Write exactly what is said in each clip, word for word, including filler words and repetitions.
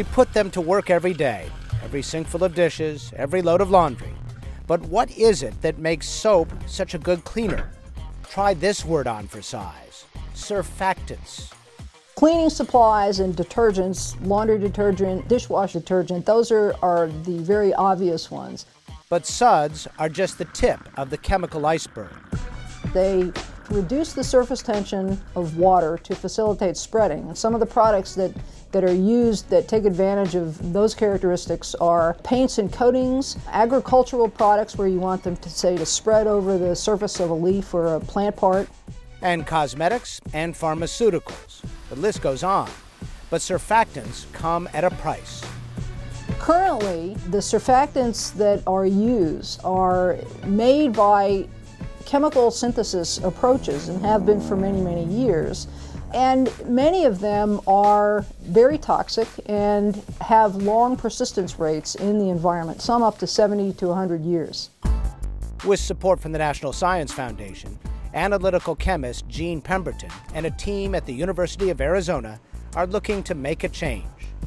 We put them to work every day, every sinkful of dishes, every load of laundry. But what is it that makes soap such a good cleaner? Try this word on for size: surfactants. Cleaning supplies and detergents, laundry detergent, dishwasher detergent, those are, are the very obvious ones. But suds are just the tip of the chemical iceberg. They reduce the surface tension of water to facilitate spreading. And some of the products that, that are used that take advantage of those characteristics are paints and coatings, agricultural products where you want them to, say, to spread over the surface of a leaf or a plant part, and cosmetics and pharmaceuticals. The list goes on. But surfactants come at a price. Currently, the surfactants that are used are made by chemical synthesis approaches and have been for many, many years. And many of them are very toxic and have long persistence rates in the environment, some up to seventy to one hundred years. With support from the National Science Foundation, analytical chemist Jeanne Pemberton and a team at the University of Arizona are looking to make a change.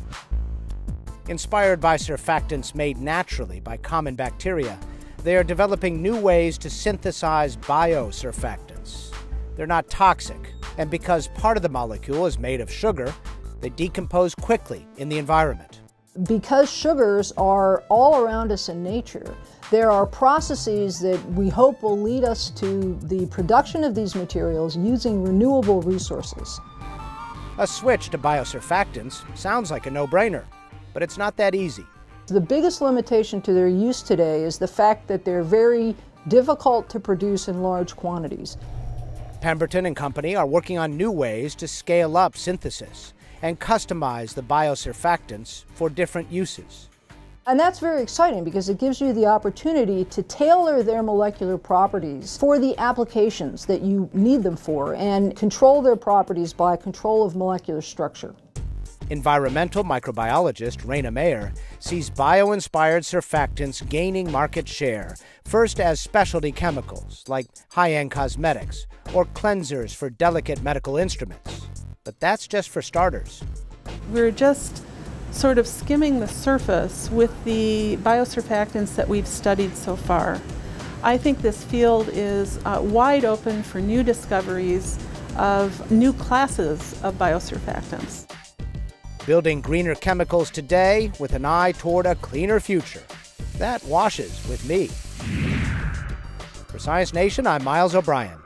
Inspired by surfactants made naturally by common bacteria, they are developing new ways to synthesize biosurfactants. They're not toxic, and because part of the molecule is made of sugar, they decompose quickly in the environment. Because sugars are all around us in nature, there are processes that we hope will lead us to the production of these materials using renewable resources. A switch to biosurfactants sounds like a no-brainer, but it's not that easy. The biggest limitation to their use today is the fact that they're very difficult to produce in large quantities. Pemberton and company are working on new ways to scale up synthesis and customize the biosurfactants for different uses. And that's very exciting because it gives you the opportunity to tailor their molecular properties for the applications that you need them for and control their properties by control of molecular structure. Environmental microbiologist Raina Mayer sees bio-inspired surfactants gaining market share, first as specialty chemicals like high-end cosmetics or cleansers for delicate medical instruments. But that's just for starters. We're just sort of skimming the surface with the biosurfactants that we've studied so far. I think this field is uh, wide open for new discoveries of new classes of biosurfactants. Building greener chemicals today with an eye toward a cleaner future. That washes with me. For Science Nation, I'm Miles O'Brien.